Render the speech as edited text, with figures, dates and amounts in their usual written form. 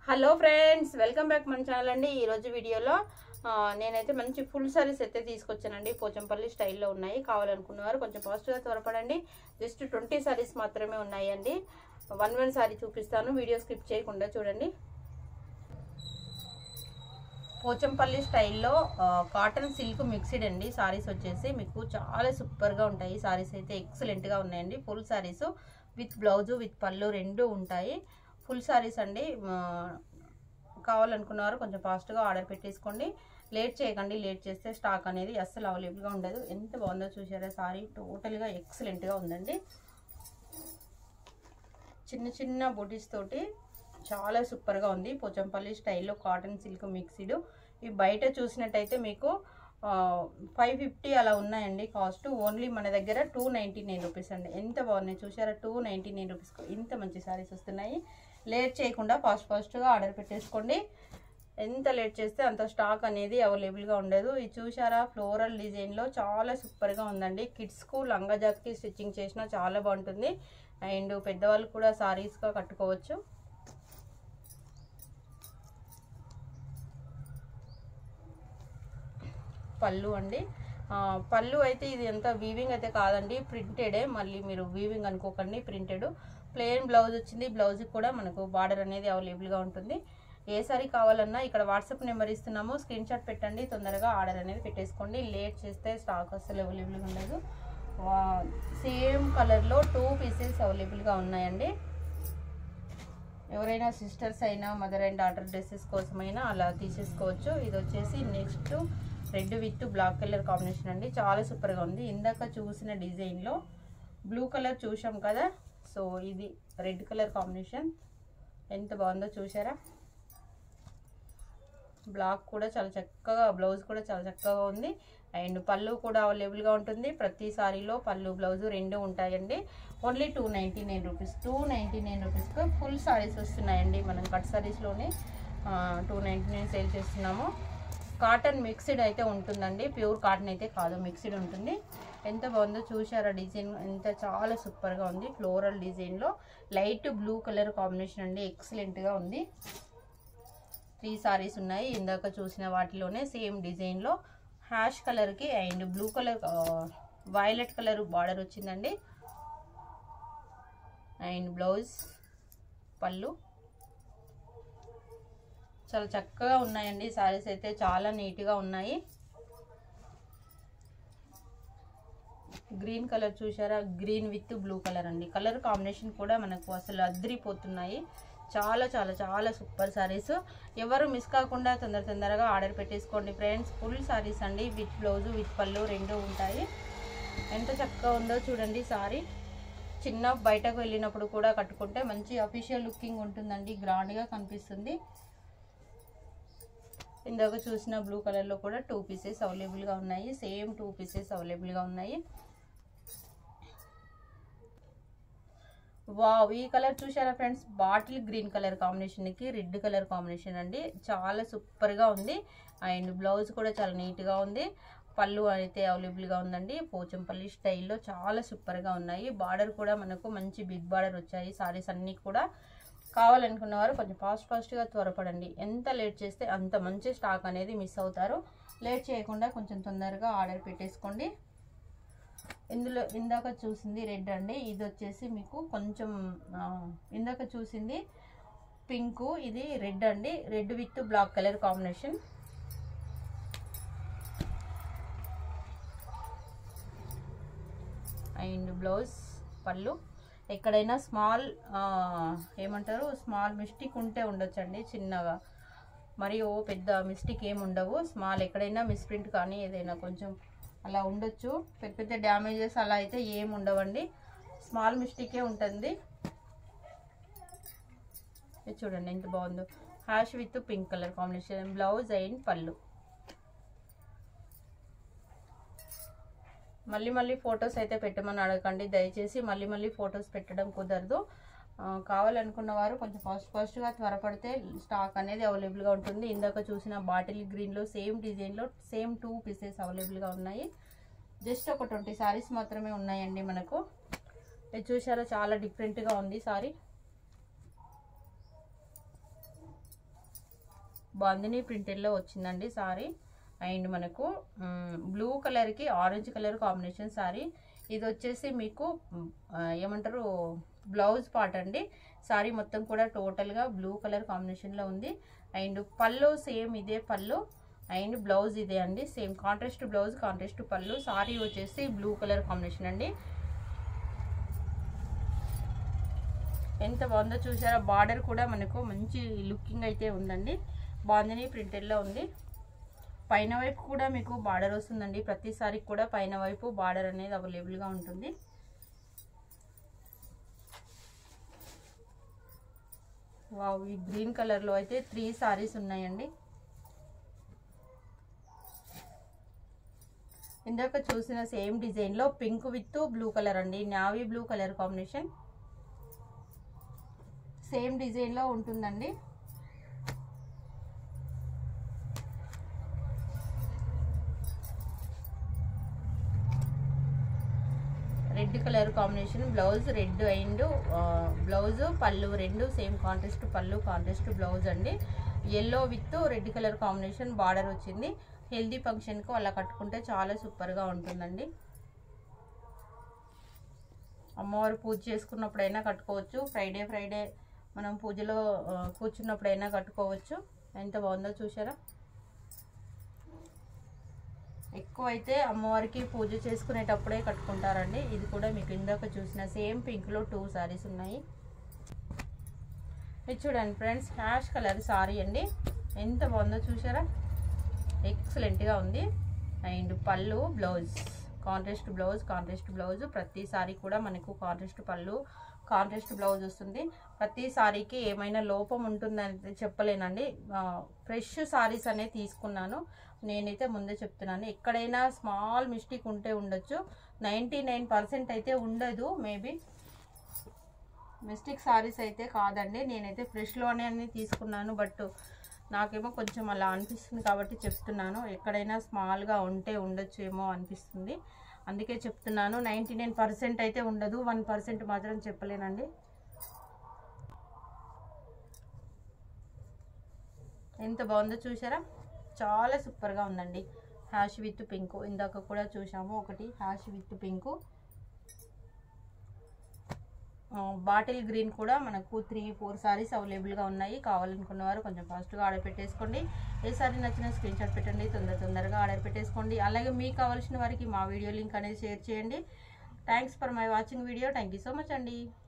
Hello friends, welcome back మన channel అండి. ఈరోజు వీడియోలో నేనైతే మంచి ఫుల్ సారీస్ అయితే తీసుకొచ్చానండి. పోచంపల్లి స్టైల్లో ఉన్నాయి. కావాలనుకున్నవారు కొంచెం ఫాస్ట్గా త్వరపడండి. జస్ట్ 20 సారీస్ మాత్రమే ఉన్నాయండి. వన్ సారీ చూపిస్తాను, వీడియో స్కిప్ చేయకుండా చూడండి. పోచంపల్లి స్టైల్లో కాటన్ సిల్క్ మిక్స్డ్ అండి. సారీస్ వచ్చేసి మీకు చాలా సూపర్గా ఉంటాయి. సారీస్ అయితే ఎక్సలెంట్గా ఉన్నాయండి. Full saris with blouse with pallu రెండు ఉంటాయి. ఫుల్ సారీస్ అండి. కావాలనుకున్నవారు కొంచెం ఫాస్ట్గా ఆర్డర్ పెట్టేసుకోండి. లేట్ చేయకండి. లేట్ చేస్తే స్టాక్ అనేది అస్సలు అవైలబుల్గా ఉండదు. ఎంత బాగుందో చూసారా సారీ, టోటల్గా ఎక్సలెంట్గా ఉందండి. చిన్న చిన్న బూటీస్ తోటి చాలా సూపర్గా ఉంది. పోచంపల్లి స్టైల్లో కాటన్ సిల్క్ మిక్స్డ్. ఇవి బయట చూసినట్టయితే మీకు 550 అలా ఉన్నాయండి కాస్ట్. ఓన్లీ మన దగ్గర 299 రూపీస్ అండి. ఎంత బాగున్నాయి చూసారా, 299 రూపీస్కి ఇంత మంచి సారీస్ వస్తున్నాయి. లేట్ చేయకుండా ఫాస్ట్గా ఆర్డర్ పెట్టేసుకోండి. ఎంత లేట్ చేస్తే అంత స్టాక్ అనేది అవైలబుల్గా ఉండదు. ఇది చూసారా, ఫ్లోరల్ డిజైన్లో చాలా సూపర్గా ఉందండి. కిడ్స్కు లంగా జాకెట్కి స్టిచ్చింగ్ చేసినా చాలా బాగుంటుంది. అండ్ పెద్దవాళ్ళు కూడా సారీస్గా కట్టుకోవచ్చు. పళ్ళు అండి. పళ్ళు అయితే ఇది ఎంత వీవింగ్ అయితే కాదండి, ప్రింటెడే. మళ్ళీ మీరు వీవింగ్ అనుకోకండి, ప్రింటెడ్. ప్లెయిన్ బ్లౌజ్ వచ్చింది. బ్లౌజ్కి కూడా మనకు బార్డర్ అనేది అవైలబుల్గా ఉంటుంది. ఏ సారీ కావాలన్నా ఇక్కడ వాట్సాప్ నెంబర్ ఇస్తున్నాము, స్క్రీన్ షాట్ పెట్టండి. తొందరగా ఆర్డర్ అనేది పెట్టేసుకోండి. లేట్ చేస్తే స్టాక్ అసలు అవైలబుల్గా ఉండదు. సేమ్ కలర్లో 2 పీసెస్ అవైలబుల్గా ఉన్నాయండి. ఎవరైనా సిస్టర్స్ అయినా మదర్ అండ్ డాటర్ డ్రెస్సెస్ కోసమైనా అలా తీసేసుకోవచ్చు. ఇది వచ్చేసి next red with black colour combination అండి. చాలా సూపర్గా ఉంది. ఇందాక చూసిన డిజైన్లో బ్లూ కలర్ చూసాం కదా, సో ఇది రెడ్ కలర్ కాంబినేషన్. ఎంత బాగుందో చూసారా. బ్లాక్ కూడా చాలా చక్కగా, బ్లౌజ్ కూడా చాలా చక్కగా ఉంది. అండ్ పళ్ళు కూడా అవైలబుల్గా ఉంటుంది. ప్రతి సారీలో పళ్ళు బ్లౌజు రెండు ఉంటాయండి. Only 299 rupees. 299 రూపీస్కి ఫుల్ సారీస్ వస్తున్నాయండి. మనం కట్ సారీస్లోనే 299 సేల్ చేస్తున్నాము. కాటన్ మిక్స్డ్ అయితే ఉంటుందండి. ప్యూర్ కాటన్ అయితే కాదు, మిక్స్డ్ ఉంటుంది. ఎంత బాగుందో చూసారా డిజైన్, ఎంత చాలా సూపర్గా ఉంది. ఫ్లోరల్ డిజైన్లో లైట్ బ్లూ కలర్ కాంబినేషన్ అండి. ఎక్సలెంట్గా ఉంది. 3 సారీస్ ఉన్నాయి. ఇందాక చూసిన వాటిలోనే సేమ్ డిజైన్లో హ్యాష్ కలర్కి and blue colour violet colour border వచ్చిందండి. అండ్ బ్లౌజ్, పళ్ళు చాలా చక్కగా ఉన్నాయండి. సారీస్ అయితే చాలా నీట్గా ఉన్నాయి. గ్రీన్ కలర్ చూసారా, గ్రీన్ విత్ బ్లూ కలర్ అండి. కలర్ కాంబినేషన్ కూడా మనకు అసలు అద్రిపోతున్నాయి. చాలా చాలా చాలా సూపర్ సారీస్. ఎవరు మిస్ కాకుండా తొందరగా ఆర్డర్ పెట్టేసుకోండి ఫ్రెండ్స్. ఫుల్ సారీస్ అండి, విత్ బ్లౌజు విత్ పళ్ళు రెండు ఉంటాయి. ఎంత చక్కగా ఉందో చూడండి సారీ. చిన్న బయటకు వెళ్ళినప్పుడు కూడా కట్టుకుంటే మంచి అఫీషియల్ లుకింగ్ ఉంటుందండి. గ్రాండ్గా కనిపిస్తుంది. ఇందాక చూసిన బ్లూ కలర్లో కూడా 2 పీసెస్ అవైలబుల్గా ఉన్నాయి. సేమ్ 2 పీసెస్ అవైలబుల్గా ఉన్నాయి. వావ్, ఈ కలర్ చూసారా ఫ్రెండ్స్, బాటిల్ గ్రీన్ కలర్ కాంబినేషన్కి రెడ్ కలర్ కాంబినేషన్ అండి. చాలా సూపర్గా ఉంది. అండ్ బ్లౌజ్ కూడా చాలా నీట్గా ఉంది. పళ్ళు అయితే అవైలబుల్గా ఉందండి. పోచంపల్లి స్టైల్లో చాలా సూపర్గా ఉన్నాయి. బార్డర్ కూడా మనకు మంచి బిగ్ బార్డర్ వచ్చాయి. సారీస్ అన్నీ కూడా కావాలనుకున్నవారు కొంచెం ఫాస్ట్గా త్వరపడండి. ఎంత లేట్ చేస్తే అంత మంచి స్టాక్ అనేది మిస్ అవుతారు. లేట్ చేయకుండా కొంచెం తొందరగా ఆర్డర్ పెట్టేసుకోండి. ఇందులో ఇందాక చూసింది రెడ్ అండి. ఇది వచ్చేసి మీకు కొంచెం ఇందాక చూసింది పింక్, ఇది రెడ్ అండి. Red with black colour combination. And blouse, pallu. ఎక్కడైనా స్మాల్ ఏమంటారు, స్మాల్ మిస్టేక్ ఉంటే ఉండొచ్చండి చిన్నగా. మరి ఓ పెద్ద మిస్టేక్ ఏమి ఉండవు. స్మాల్ ఎక్కడైనా మిస్ప్రింట్ కానీ ఏదైనా కొంచెం అలా ఉండొచ్చు. పెద్ద డ్యామేజెస్ అలా అయితే ఏమి ఉండవండి. స్మాల్ మిస్టేకే ఉంటుంది. ఇది చూడండి ఎంత బాగుందో. Ash with pink colour combination, blouse and pallu. మళ్ళీ ఫొటోస్ అయితే పెట్టమని అడగండి దయచేసి. మళ్ళీ ఫొటోస్ పెట్టడం కుదరదు. కావాలనుకున్న వారు కొంచెం ఫాస్ట్గా త్వరపడితే స్టాక్ అనేది అవైలబుల్గా ఉంటుంది. ఇందాక చూసిన బాటిల్ గ్రీన్లో సేమ్ డిజైన్లో సేమ్ 2 పీసెస్ అవైలబుల్గా ఉన్నాయి. జస్ట్ ఒక 20 సారీస్ మాత్రమే ఉన్నాయండి మనకు. ఇది చూసారా, చాలా డిఫరెంట్గా ఉంది సారీ. బాందిని ప్రింటెడ్లో వచ్చిందండి సారీ. అండ్ మనకు బ్లూ కలర్కి ఆరెంజ్ కలర్ కాంబినేషన్ సారీ. ఇది వచ్చేసి మీకు ఏమంటారు బ్లౌజ్ పార్ట్ అండి. సారీ మొత్తం కూడా టోటల్గా బ్లూ కలర్ కాంబినేషన్లో ఉంది. అండ్ పళ్ళు సేమ్ ఇదే పళ్ళు అండ్ బ్లౌజ్ ఇదే అండి. Same contrast blouse contrast pallu. Sari వచ్చేసి బ్లూ కలర్ కాంబినేషన్ అండి. ఎంత బాగుందో చూసారా. బార్డర్ కూడా మనకు మంచి లుకింగ్ అయితే ఉందండి. బాందిని ప్రింటెడ్లో ఉంది. పైన వైపు కూడా మీకు బార్డర్ వస్తుందండి. ప్రతిసారి కూడా పైన వైపు బార్డర్ అనేది అవైలబుల్గా ఉంటుంది. వావ్, ఈ గ్రీన్ కలర్లో అయితే 3 సారీస్ ఉన్నాయండి. ఇందాక చూసిన సేమ్ డిజైన్లో పింక్ విత్ బ్లూ కలర్ అండి. Navy blue colour combination same డిజైన్లో ఉంటుందండి. Red colour combination blouse red and blouse pallu రెండు same contrast pallu contrast blouse అండి. Yellow with red colour combination border వచ్చింది. హెల్దీ ఫంక్షన్కు అలా కట్టుకుంటే చాలా సూపర్గా ఉంటుందండి. అమ్మవారు పూజ చేసుకున్నప్పుడైనా కట్టుకోవచ్చు. ఫ్రైడే మనం పూజలో కూర్చున్నప్పుడైనా కట్టుకోవచ్చు. ఎంత బాగుందో చూసారా. ఎక్కువ అయితే అమ్మవారికి పూజ చేసుకునేటప్పుడే కట్టుకుంటారండి. ఇది కూడా మీకు ఇందాక చూసిన సేమ్ పింక్లో 2 సారీస్ ఉన్నాయి. ఇది చూడండి ఫ్రెండ్స్, హ్యాష్ కలర్ సారీ అండి. ఎంత బాగుందో చూసారా. ఎక్సలెంట్గా ఉంది. And pallu blouse contrast blouse. ప్రతి సారీ కూడా మనకు కాంట్రాస్ట్ పళ్ళు కాంట్రాస్ట్ బ్లౌజ్ వస్తుంది. ప్రతి సారీకి ఏమైనా లోపం ఉంటుందని చెప్పలేనండి. ఫ్రెష్ సారీస్ అనేది తీసుకున్నాను. నేనైతే ముందే చెప్తున్నాను, ఎక్కడైనా స్మాల్ మిస్టేక్ ఉంటే ఉండొచ్చు. 99% అయితే ఉండదు. మేబీ మిస్టేక్ సారీస్ అయితే కాదండి. నేనైతే ఫ్రెష్లోనే అన్నీ తీసుకున్నాను. బట్ నాకేమో కొంచెం అలా అనిపిస్తుంది కాబట్టి చెప్తున్నాను. ఎక్కడైనా స్మాల్గా ఉంటే ఉండొచ్చు ఏమో అనిపిస్తుంది, అందుకే చెప్తున్నాను. 99% అయితే ఉండదు, 1% మాత్రం చెప్పలేనండి. ఎంత బాగుందో చూసారా. చాలా సూపర్గా ఉందండి. హ్యాష్ విత్ పింక్ ఇందాక కూడా చూసాము. ఒకటి ash with pink, bottle green కూడా మనకు 3-4 సారీస్ అవైలబుల్గా ఉన్నాయి. కావాలనుకున్న వారు కొంచెం ఫాస్ట్గా ఆర్డర్ పెట్టేసుకోండి. ఏ సారీ నచ్చినా స్క్రీన్ షాట్ పెట్టండి. తొందరగా ఆర్డర్ పెట్టేసుకోండి. అలాగే మీకు కావాల్సిన వారికి మా వీడియో లింక్ అనేది షేర్ చేయండి. Thanks for my watching video. Thank you so much అండి.